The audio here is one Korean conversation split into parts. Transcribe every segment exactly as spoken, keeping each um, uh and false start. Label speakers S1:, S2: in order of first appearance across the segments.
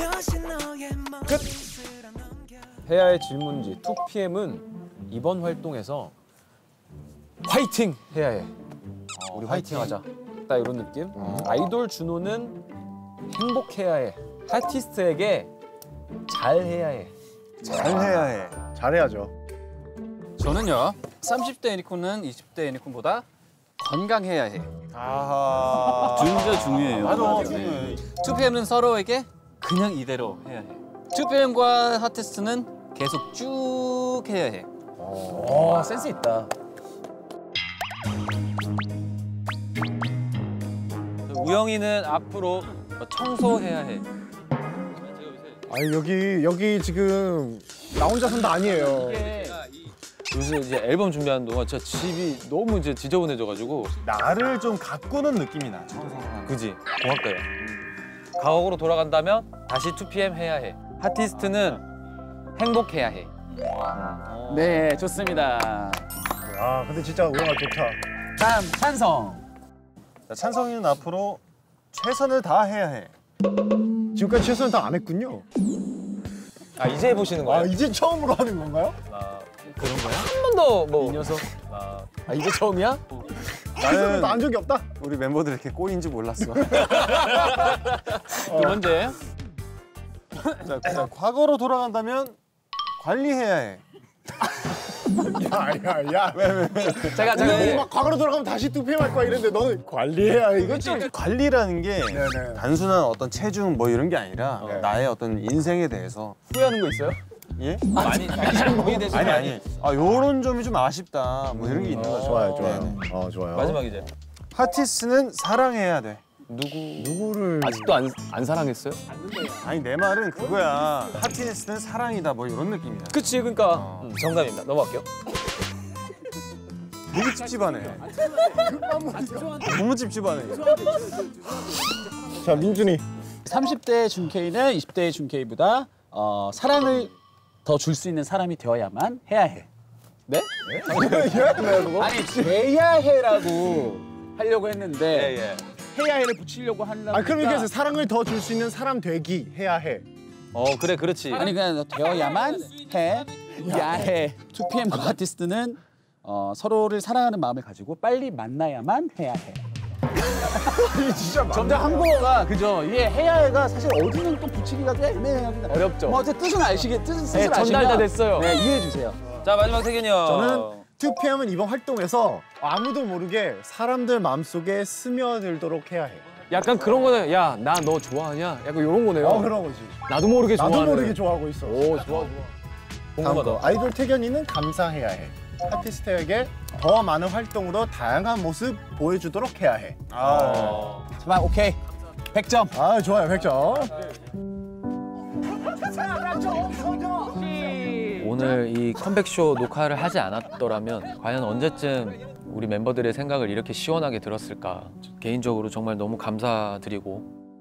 S1: 끝! 해야의 질문지 투피엠은 이번 활동에서 화이팅 해야 해. 어, 우리 화이팅 하자. 딱 이런 느낌. 음. 아이돌 준호는 행복해야 해. 아티스트에게 잘해야 해.
S2: 잘해야 해. 잘해야죠.
S3: 저는요. 삼십 대 애니콘은 이십 대 애니콘보다 건강해야 해.
S2: 아하.
S3: 진짜 중요해요.
S2: 맞아, 중요해.
S3: 투피엠은 서로에게 그냥 이대로 해야 해. 투피엠과 아티스트는 계속 쭉 해야 해.
S1: 오, 센스 있다.
S3: 우영이는 앞으로 청소해야 해.
S2: 아니 여기 여기 지금 나 혼자 산다 아니에요.
S1: 요새 이제 앨범 준비하는 동안 진짜 집이 너무 이제 지저분해져가지고
S2: 나를 좀 가꾸는 느낌이 나. 청소하는.
S1: 그지? 고맙다 야. 과거로 돌아간다면 다시 투피엠 해야 해. 아티스트는 행복해야 해.
S4: 네, 좋습니다.
S2: 아 근데 진짜 우영아 좋다.
S4: 다음 찬성.
S2: 자, 찬성이는 앞으로 최선을 다해야 해. 지금까지 최선을 다 안 했군요.
S1: 아 이제 해보시는 거예요?
S2: 아 이제 처음으로 하는 건가요?
S1: 아 그런 거야? 한 번 더 뭐. 이 녀석. 아, 아 이제 처음이야?
S2: 나는 안 적이 없다. 우리 멤버들 이렇게 꼴인지 몰랐어.
S3: 두 번째.
S2: 자, 자, 과거로 돌아간다면 관리해야 해. 야야야 야, 왜 왜?
S1: 제가 제가
S2: 막 과거로 돌아가면 다시 투피엠 할 거야 이랬는데 너는 관리해야 해. 이거 좀 관리라는 게 네네. 단순한 어떤 체중 뭐 이런 게 아니라 네. 나의 어떤 인생에 대해서
S1: 후회하는 거 있어요?
S2: 예?
S1: 많이 후회되시는
S2: 아니 아니. 아 요런 점이 좀 아쉽다. 뭐 이런 게 있는 거죠.
S5: 좋아요 좋아요.
S2: 네네.
S5: 어 좋아요.
S1: 마지막 이제
S2: 하티스는 사랑해야 돼.
S1: 누구
S5: 누구를
S1: 아직도 안, 안 사랑했어요?
S2: 아니 내 말은 그거야. 하티스는 사랑이다 뭐 이런 느낌이야.
S1: 그치 그러니까
S2: 어.
S1: 음, 정답입니다. 넘어갈게요.
S2: 되게 찝찝하네. 너무 찝찝하네.
S5: 자 민준이.
S4: 삼십 대 준케이는 이십 대 준케이보다 어, 사랑을 더 줄 수 있는 사람이 되어야만 해야 해. 네? 아니 돼야 해라고 하려고 했는데
S1: 예, 예.
S4: 해야 해를 붙이려고 하려고.
S5: 아 그럼 이게 사랑을 더 줄 수 있는 사람 되기 해야 해.
S1: 어 그래 그렇지.
S4: 아니 그냥 되어야만 해. 야해. 투피엠과 아티스트는 어, 서로를 사랑하는 마음을 가지고 빨리 만나야만 해야 해.
S5: 진짜
S4: 점점 한국어가 그죠? 이게 해야 해가 사실 어디는 또 붙이기가 좀 애매합니다.
S1: 어렵죠.
S4: 뭐 어쨌든 뜻은 아시겠 뜻은 뜻을
S1: 네, 전달 다
S4: 아시면
S1: 됐어요.
S4: 네 이해해 주세요.
S1: 자 마지막 태균이 형.
S5: 저는 투피엠은 이번 활동에서 아무도 모르게 사람들 마음속에 스며들도록 해야 해.
S1: 약간 그런 거네. 야 나 너 좋아하냐? 약간 이런 거네요.
S5: 어 그런 거지.
S1: 나도 모르게 좋아하는.
S5: 나도 모르게 좋아하고 있어.
S1: 오 좋아 좋아.
S5: 다음 거
S1: 궁금하다.
S5: 아이돌 태견이는 감사해야 해. 아티스트에게 더 많은 활동으로 다양한 모습 보여주도록 해야 해.
S2: 아.
S4: 정말 오케이. 백 점.
S5: 아 좋아요 백 점.
S1: 오늘 이 컴백쇼 녹화를 하지 않았더라면 과연 언제쯤 우리 멤버들의 생각을 이렇게 시원하게 들었을까. 개인적으로 정말 너무 감사드리고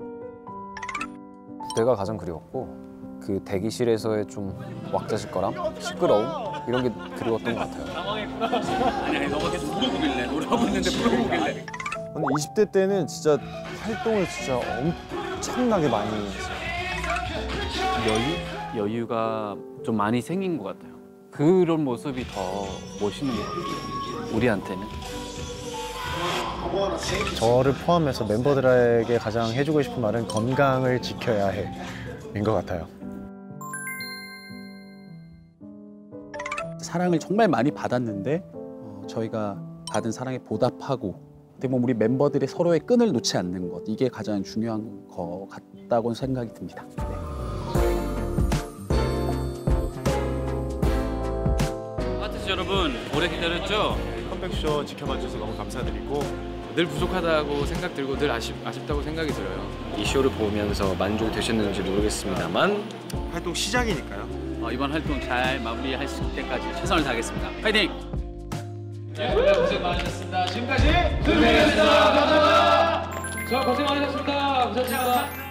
S1: 무대가 가장 그리웠고 그 대기실에서의 좀 왁자지껄함, 시끄러움 이런 게 그리웠던 것 같아요.
S3: 아니 너가 계속 물어보길래 노래하고 있는데 물어보길래.
S2: 근데 이십 대 때는 진짜 활동을 진짜 엄청나게 많이 했어요.
S3: 여유? 여유가 좀 많이 생긴 것 같아요. 그런 모습이 더 멋있는 것 같아요. 우리한테는.
S5: 저를 포함해서 멤버들에게 가장 해주고 싶은 말은 건강을 지켜야 해인 것 같아요.
S4: 사랑을 정말 많이 받았는데 어, 저희가 받은 사랑에 보답하고 어떻게 보면 우리 멤버들의 서로의 끈을 놓지 않는 것 이게 가장 중요한 것 같다고 생각이 듭니다. 네.
S3: 아티스트 여러분 오래 기다렸죠?
S2: 컴백쇼 지켜봐 주셔서 너무 감사드리고
S3: 늘 부족하다고 생각 들고 늘 아쉽, 아쉽다고 생각이 들어요. 이 쇼를 보면서 만족되셨는지 모르겠습니다만
S2: 활동 시작이니까요.
S3: 어, 이번 활동 잘 마무리할 때까지 최선을 다하겠습니다. 파이팅! 네, 오늘 고생 많으셨습니다. 지금까지 투피엠이었습니다. 감사합니다. 자, 고생 많으셨습니다. 감사합니다.